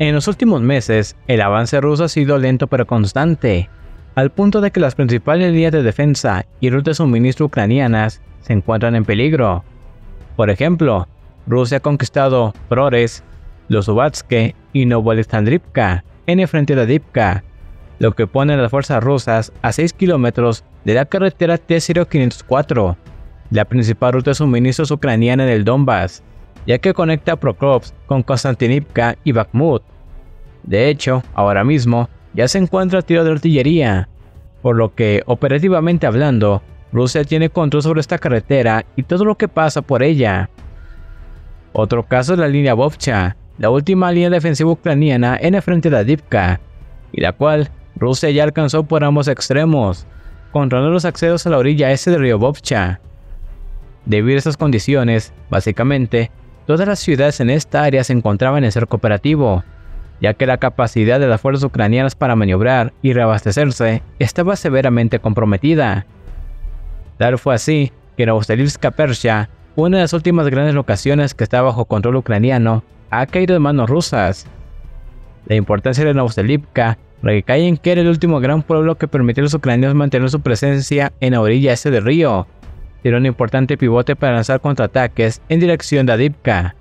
En los últimos meses, el avance ruso ha sido lento pero constante, al punto de que las principales líneas de defensa y rutas de suministro ucranianas se encuentran en peligro. Por ejemplo, Rusia ha conquistado Prores, Lozovatske y Novoalexandrivka en el frente de Avdiivka, lo que pone a las fuerzas rusas a 6 kilómetros de la carretera T-0504, la principal ruta de suministros ucraniana en el Donbass, ya que conecta Prokrovsk con Konstantinivka y Bakhmut. De hecho, ahora mismo ya se encuentra a tiro de artillería, por lo que, operativamente hablando, Rusia tiene control sobre esta carretera y todo lo que pasa por ella. Otro caso es la línea Vovcha, la última línea defensiva ucraniana en el frente de Avdiivka, y la cual Rusia ya alcanzó por ambos extremos, controlando los accesos a la orilla este del río Vovcha. Debido a estas condiciones, básicamente, todas las ciudades en esta área se encontraban en cerco operativo, ya que la capacidad de las fuerzas ucranianas para maniobrar y reabastecerse estaba severamente comprometida. Tal fue así que Novosibirsk-Persia, una de las últimas grandes locaciones que estaba bajo control ucraniano, ha caído en manos rusas. La importancia de Novosibirsk recae en que era el último gran pueblo que permitió a los ucranianos mantener su presencia en la orilla este del río. Era un importante pivote para lanzar contraataques en dirección de Avdiivka.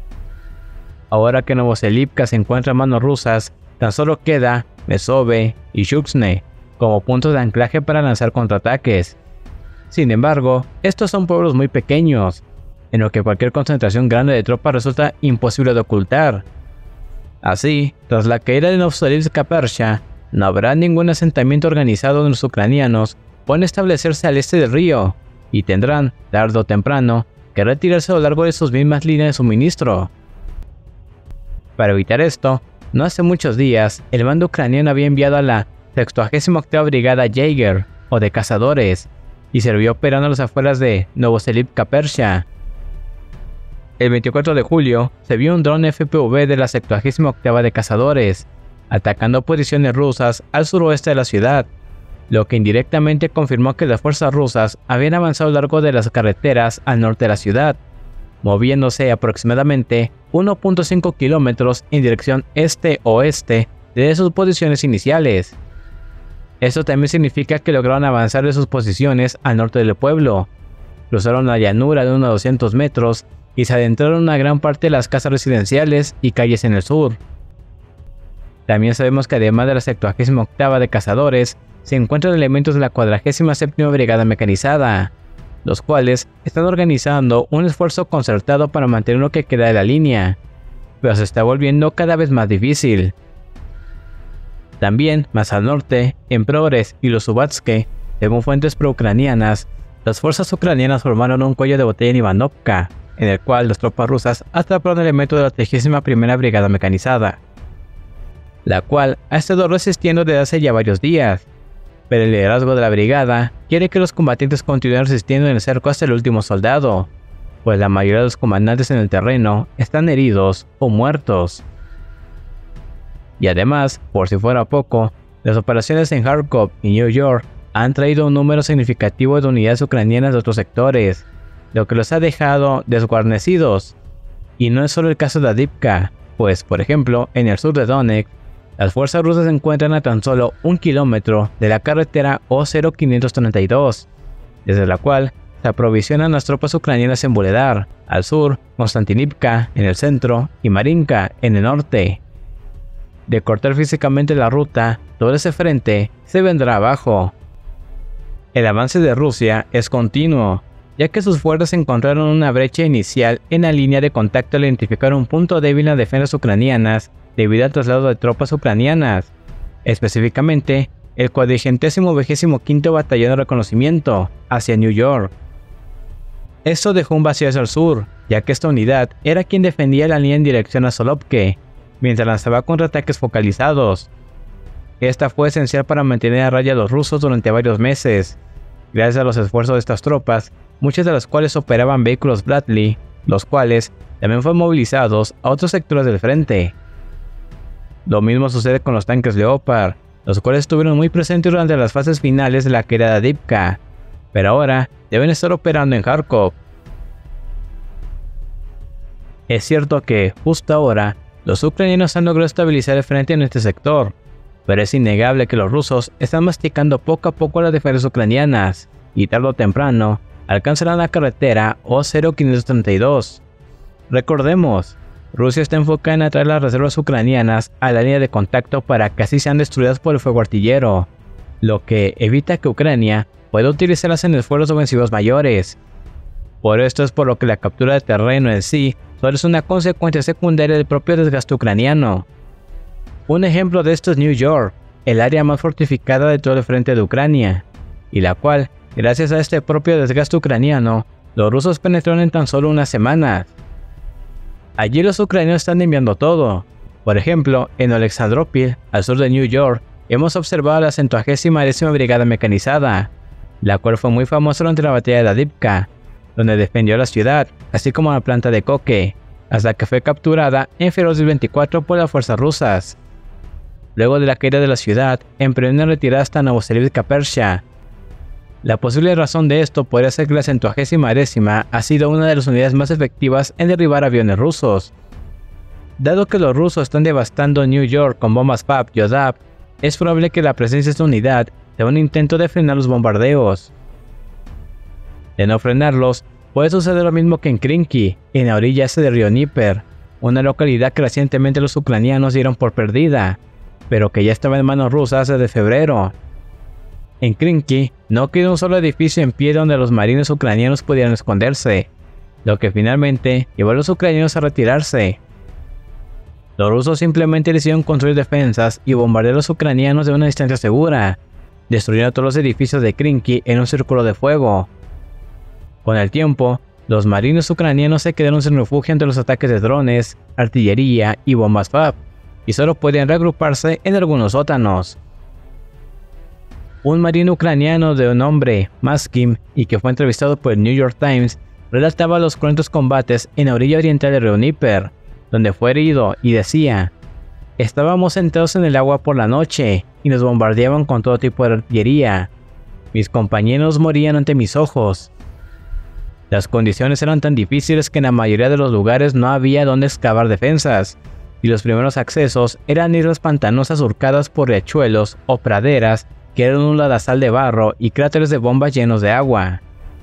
Ahora que Novosibirsk se encuentra en manos rusas, tan solo queda Mesove y Yuzhny como puntos de anclaje para lanzar contraataques. Sin embargo, estos son pueblos muy pequeños, en los que cualquier concentración grande de tropas resulta imposible de ocultar. Así, tras la caída de Novosibirsk-Persia, no habrá ningún asentamiento organizado donde los ucranianos puedan establecerse al este del río, y tendrán, tarde o temprano, que retirarse a lo largo de sus mismas líneas de suministro. Para evitar esto, no hace muchos días, el bando ucraniano había enviado a la 68ª Brigada Jäger, o de cazadores, y se vio operando a las afueras de Novosibirsk-Persia. El 24 de julio, se vio un dron FPV de la 78ª de cazadores, atacando posiciones rusas al suroeste de la ciudad, lo que indirectamente confirmó que las fuerzas rusas habían avanzado a lo largo de las carreteras al norte de la ciudad, moviéndose aproximadamente 1.5 kilómetros en dirección este-oeste de sus posiciones iniciales. Esto también significa que lograron avanzar de sus posiciones al norte del pueblo, cruzaron la llanura de unos 200 metros y se adentraron en una gran parte de las casas residenciales y calles en el sur. También sabemos que además de la 78ª de cazadores, se encuentran elementos de la 47ª Brigada Mecanizada, los cuales están organizando un esfuerzo concertado para mantener lo que queda de la línea, pero se está volviendo cada vez más difícil. También, más al norte, en Prores y Lozovatske, según fuentes pro-ucranianas, las fuerzas ucranianas formaron un cuello de botella en Ivanovka, en el cual las tropas rusas atraparon elementos de la 31ª Brigada Mecanizada, la cual ha estado resistiendo desde hace ya varios días, pero el liderazgo de la brigada quiere que los combatientes continúen resistiendo en el cerco hasta el último soldado, pues la mayoría de los comandantes en el terreno están heridos o muertos. Y además, por si fuera poco, las operaciones en Kharkov y New York han traído un número significativo de unidades ucranianas de otros sectores, lo que los ha dejado desguarnecidos. Y no es solo el caso de Avdiivka, pues por ejemplo, en el sur de Donetsk, las fuerzas rusas se encuentran a tan solo 1 kilómetro de la carretera O-0532, desde la cual se aprovisionan las tropas ucranianas en Vuhledar, al sur, Konstantinivka en el centro y Marinka en el norte. De cortar físicamente la ruta, todo ese frente se vendrá abajo. El avance de Rusia es continuo, ya que sus fuerzas encontraron una brecha inicial en la línea de contacto al identificar un punto débil en las defensas ucranianas debido al traslado de tropas ucranianas, específicamente el 425º Batallón de Reconocimiento, hacia New York. Esto dejó un vacío hacia el sur, ya que esta unidad era quien defendía la línea en dirección a Solovki, mientras lanzaba contraataques focalizados. Esta fue esencial para mantener a raya a los rusos durante varios meses, gracias a los esfuerzos de estas tropas, muchas de las cuales operaban vehículos Bradley, los cuales también fueron movilizados a otros sectores del frente. Lo mismo sucede con los tanques Leopard, los cuales estuvieron muy presentes durante las fases finales de la caída de Avdiivka, pero ahora deben estar operando en Kharkov. Es cierto que, justo ahora, los ucranianos han logrado estabilizar el frente en este sector, pero es innegable que los rusos están masticando poco a poco las defensas ucranianas, y tarde o temprano alcanzarán la carretera O-0532. Recordemos, Rusia está enfocada en atraer las reservas ucranianas a la línea de contacto para que así sean destruidas por el fuego artillero, lo que evita que Ucrania pueda utilizarlas en esfuerzos ofensivos mayores. Por esto es por lo que la captura de terreno en sí solo es una consecuencia secundaria del propio desgaste ucraniano. Un ejemplo de esto es New York, el área más fortificada de todo el frente de Ucrania, y la cual, gracias a este propio desgaste ucraniano, los rusos penetraron en tan solo unas semanas. Allí los ucranianos están enviando todo. Por ejemplo, en Alexandropil, al sur de New York, hemos observado la 180ª Brigada Mecanizada, la cual fue muy famosa durante la batalla de Avdiivka, donde defendió la ciudad, así como la planta de coque, hasta que fue capturada en febrero del 24 por las fuerzas rusas. Luego de la caída de la ciudad, emprendió una retirada hasta Novosibirsk-Persia. La posible razón de esto podría ser que la 180ª ha sido una de las unidades más efectivas en derribar aviones rusos. Dado que los rusos están devastando New York con bombas PAP y ODAP, es probable que la presencia de esta unidad sea un intento de frenar los bombardeos. De no frenarlos, puede suceder lo mismo que en Krinky, en la orilla este del río Dnieper, una localidad que recientemente los ucranianos dieron por perdida, pero que ya estaba en manos rusas desde febrero. En Krinky no quedó un solo edificio en pie donde los marines ucranianos pudieran esconderse, lo que finalmente llevó a los ucranianos a retirarse. Los rusos simplemente decidieron construir defensas y bombardear a los ucranianos de una distancia segura, destruyendo todos los edificios de Krinky en un círculo de fuego. Con el tiempo, los marines ucranianos se quedaron sin refugio ante los ataques de drones, artillería y bombas FAB, y solo podían reagruparse en algunos sótanos. Un marino ucraniano de nombre Maskim, y que fue entrevistado por el New York Times, relataba los cruentos combates en la orilla oriental del río Dnieper, donde fue herido, y decía: "Estábamos sentados en el agua por la noche, y nos bombardeaban con todo tipo de artillería. Mis compañeros morían ante mis ojos. Las condiciones eran tan difíciles que en la mayoría de los lugares no había donde excavar defensas, y los primeros accesos eran islas pantanosas surcadas por riachuelos o praderas que eran un lodazal de barro y cráteres de bombas llenos de agua".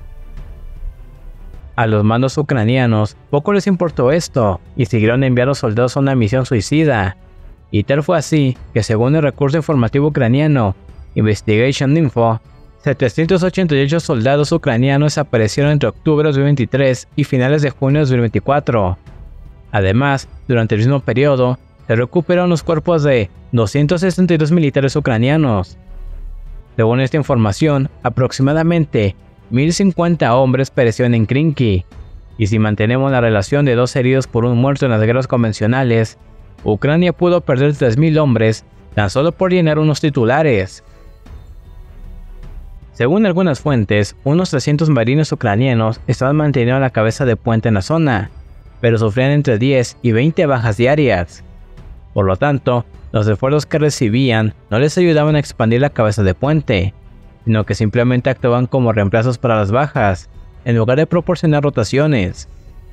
A los mandos ucranianos poco les importó esto, y siguieron enviando soldados a una misión suicida, y tal fue así que, según el recurso informativo ucraniano Investigation Info, 788 soldados ucranianos desaparecieron entre octubre de 2023 y finales de junio de 2024. Además, durante el mismo periodo, se recuperaron los cuerpos de 262 militares ucranianos. Según esta información, aproximadamente 1050 hombres perecieron en Krinky, y si mantenemos la relación de 2 heridos por 1 muerto en las guerras convencionales, Ucrania pudo perder 3000 hombres tan solo por llenar unos titulares. Según algunas fuentes, unos 300 marines ucranianos estaban manteniendo la cabeza de puente en la zona, pero sufrían entre 10 y 20 bajas diarias. Por lo tanto, los esfuerzos que recibían no les ayudaban a expandir la cabeza de puente, sino que simplemente actuaban como reemplazos para las bajas, en lugar de proporcionar rotaciones.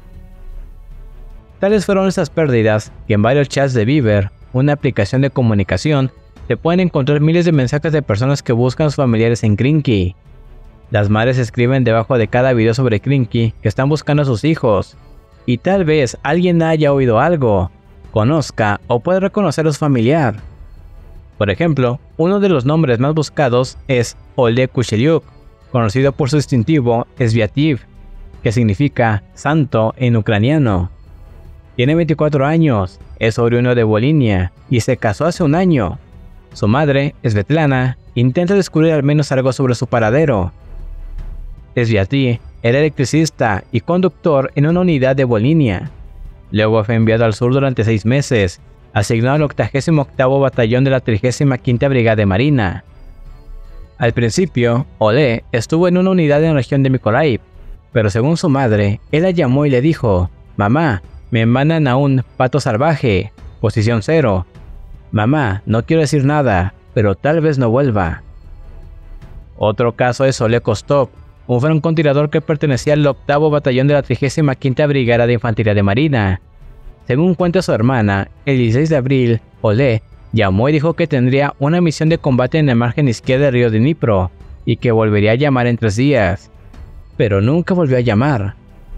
Tales fueron esas pérdidas que en varios chats de Viber, una aplicación de comunicación, se pueden encontrar miles de mensajes de personas que buscan a sus familiares en Krinky. Las madres escriben debajo de cada video sobre Krinky que están buscando a sus hijos, y tal vez alguien haya oído algo, conozca o pueda reconocer a su familiar. Por ejemplo, uno de los nombres más buscados es Oleg Kucheliuk, conocido por su distintivo Sviativ, que significa santo en ucraniano. Tiene 24 años, es oriundo de Volinia y se casó hace un año. Su madre, Svetlana, intenta descubrir al menos algo sobre su paradero. Sviativ era electricista y conductor en una unidad de Volinia. Luego fue enviado al sur durante 6 meses, asignado al 88º Batallón de la 35ª Brigada de Marina. Al principio, Oleg estuvo en una unidad en la región de Mykolaiv, pero según su madre, él la llamó y le dijo: "Mamá, me mandan a un pato salvaje, posición 0. Mamá, no quiero decir nada, pero tal vez no vuelva". Otro caso es Oleg Kostov, un francotirador que pertenecía al 8º Batallón de la 35ª Brigada de Infantería de Marina. Según cuenta su hermana, el 16 de abril, Oleh llamó y dijo que tendría una misión de combate en el margen izquierdo del río Dnipro y que volvería a llamar en 3 días, pero nunca volvió a llamar.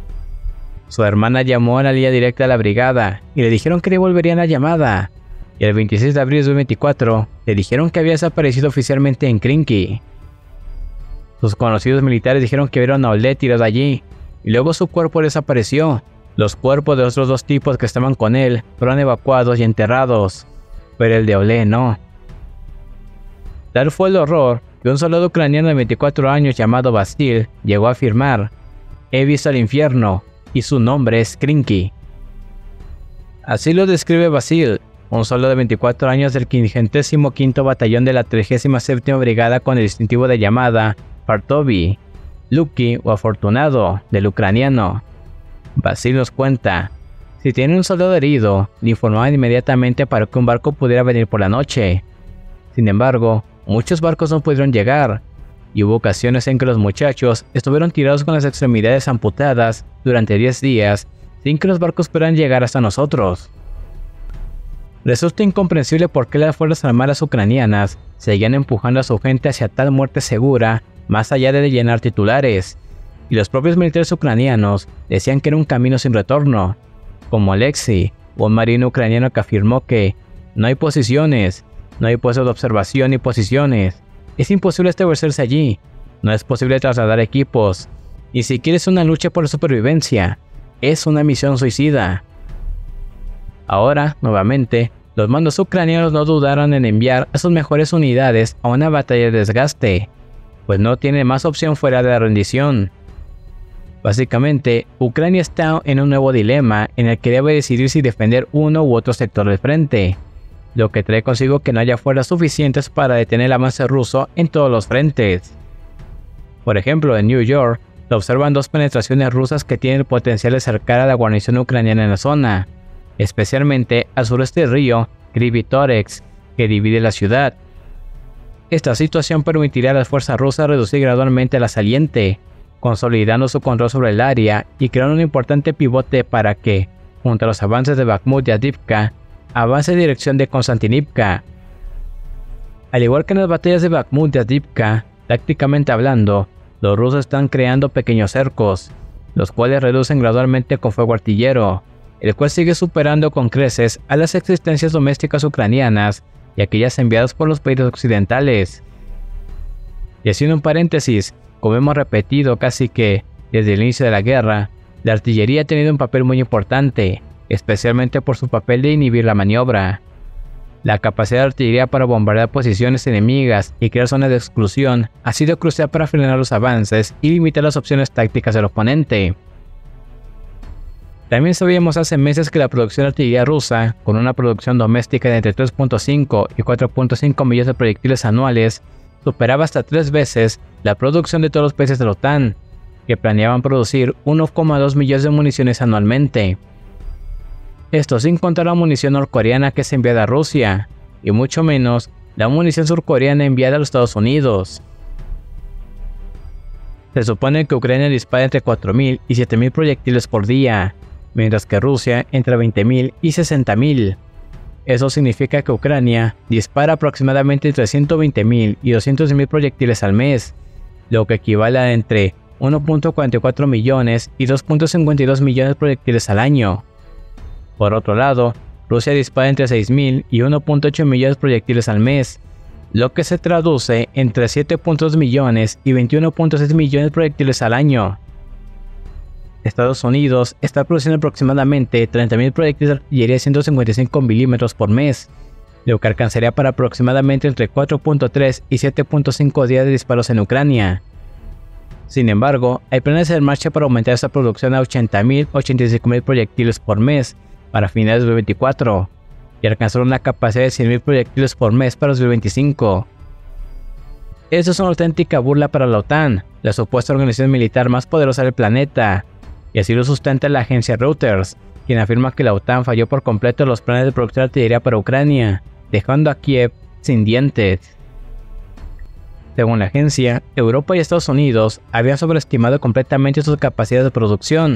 Su hermana llamó a la línea directa a la brigada y le dijeron que devolverían la llamada, y el 26 de abril de 2024 le dijeron que había desaparecido oficialmente en Krinky. Sus conocidos militares dijeron que vieron a Oleh tirado allí, y luego su cuerpo desapareció. Los cuerpos de otros 2 tipos que estaban con él fueron evacuados y enterrados, pero el de Oleh no. Tal fue el horror que un soldado ucraniano de 24 años llamado Vasil llegó a afirmar: "He visto el infierno y su nombre es Krinky". Así lo describe Vasil, un soldado de 24 años del 55º Batallón de la 37ª Brigada con el distintivo de llamada Fartovy, Lucky o afortunado del ucraniano. Vasil nos cuenta: si tiene un soldado herido, le informaban inmediatamente para que un barco pudiera venir por la noche. Sin embargo, muchos barcos no pudieron llegar, y hubo ocasiones en que los muchachos estuvieron tirados con las extremidades amputadas durante 10 días sin que los barcos pudieran llegar hasta nosotros. Resulta incomprensible por qué las fuerzas armadas ucranianas seguían empujando a su gente hacia tal muerte segura más allá de llenar titulares, y los propios militares ucranianos decían que era un camino sin retorno, como Alexei, un marino ucraniano que afirmó que no hay posiciones, no hay puestos de observación ni posiciones, es imposible establecerse allí, no es posible trasladar equipos, ni siquiera es una lucha por la supervivencia, es una misión suicida. Ahora, nuevamente, los mandos ucranianos no dudaron en enviar a sus mejores unidades a una batalla de desgaste, pues no tiene más opción fuera de la rendición. Básicamente, Ucrania está en un nuevo dilema en el que debe decidir si defender uno u otro sector del frente, lo que trae consigo que no haya fuerzas suficientes para detener el avance ruso en todos los frentes. Por ejemplo, en New York, se observan 2 penetraciones rusas que tienen el potencial de cercar a la guarnición ucraniana en la zona, especialmente al sureste del río Krivitoresk, que divide la ciudad. Esta situación permitirá a las fuerzas rusas reducir gradualmente la saliente, consolidando su control sobre el área y creando un importante pivote para que, junto a los avances de Bakhmut y Avdiivka, avance en dirección de Konstantinivka. Al igual que en las batallas de Bakhmut y Avdiivka, tácticamente hablando, los rusos están creando pequeños cercos, los cuales reducen gradualmente con fuego artillero, el cual sigue superando con creces a las existencias domésticas ucranianas y aquellas enviadas por los países occidentales. Y haciendo un paréntesis, como hemos repetido casi que desde el inicio de la guerra, la artillería ha tenido un papel muy importante, especialmente por su papel de inhibir la maniobra. La capacidad de artillería para bombardear posiciones enemigas y crear zonas de exclusión ha sido crucial para frenar los avances y limitar las opciones tácticas del oponente. También sabíamos hace meses que la producción de artillería rusa, con una producción doméstica de entre 3.5 y 4.5 millones de proyectiles anuales, superaba hasta 3 veces la producción de todos los países de la OTAN, que planeaban producir 1,2 millones de municiones anualmente. Esto sin contar la munición norcoreana que es enviada a Rusia, y mucho menos la munición surcoreana enviada a los Estados Unidos. Se supone que Ucrania dispara entre 4.000 y 7.000 proyectiles por día, mientras que Rusia entre 20.000 y 60.000. Eso significa que Ucrania dispara aproximadamente entre 120.000 y 200.000 proyectiles al mes, lo que equivale a entre 1.44 millones y 2.52 millones de proyectiles al año. Por otro lado, Rusia dispara entre 6.000 y 1.8 millones de proyectiles al mes, lo que se traduce entre 7.2 millones y 21.6 millones de proyectiles al año. Estados Unidos está produciendo aproximadamente 30.000 proyectiles de artillería de 155 milímetros por mes, lo que alcanzaría para aproximadamente entre 4.3 y 7.5 días de disparos en Ucrania. Sin embargo, hay planes en marcha para aumentar esta producción a 80.000 o 85.000 proyectiles por mes para finales de 2024 y alcanzar una capacidad de 100.000 proyectiles por mes para 2025. Esto es una auténtica burla para la OTAN, la supuesta organización militar más poderosa del planeta, y así lo sustenta la agencia Reuters, quien afirma que la OTAN falló por completo los planes de producción de artillería para Ucrania, dejando a Kiev sin dientes. Según la agencia, Europa y Estados Unidos habían sobreestimado completamente sus capacidades de producción,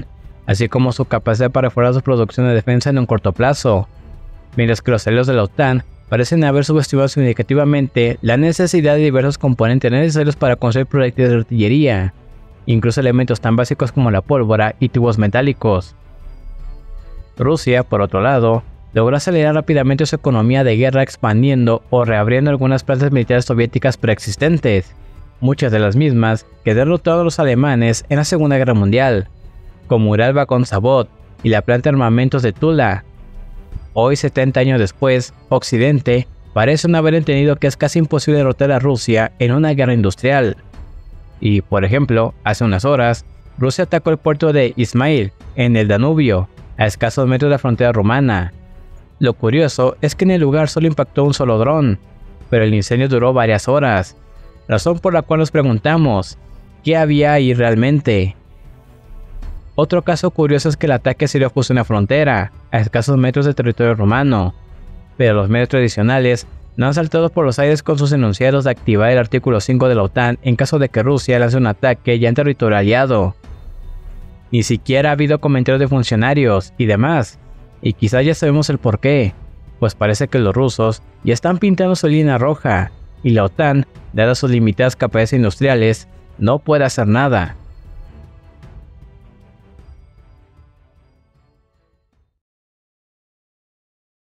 así como su capacidad para mejorar su producción de defensa en un corto plazo, mientras que los aliados de la OTAN parecen haber subestimado significativamente la necesidad de diversos componentes necesarios para construir proyectiles de artillería, incluso elementos tan básicos como la pólvora y tubos metálicos. Rusia, por otro lado, logró acelerar rápidamente su economía de guerra expandiendo o reabriendo algunas plantas militares soviéticas preexistentes, muchas de las mismas que derrotaron a los alemanes en la Segunda Guerra Mundial, como Uralvagonzavod y la planta de armamentos de Tula. Hoy, 70 años después, Occidente parece no haber entendido que es casi imposible derrotar a Rusia en una guerra industrial. Y, por ejemplo, hace unas horas, Rusia atacó el puerto de Izmail, en el Danubio, a escasos metros de la frontera rumana. Lo curioso es que en el lugar solo impactó un solo dron, pero el incendio duró varias horas, razón por la cual nos preguntamos, ¿qué había ahí realmente? Otro caso curioso es que el ataque sirvió justo en la frontera, a escasos metros de territorio rumano, pero los medios tradicionales no han saltado por los aires con sus enunciados de activar el artículo 5 de la OTAN en caso de que Rusia lance un ataque ya en territorio aliado. Ni siquiera ha habido comentarios de funcionarios y demás, y quizás ya sabemos el porqué, pues parece que los rusos ya están pintando su línea roja, y la OTAN, dadas sus limitadas capacidades industriales, no puede hacer nada.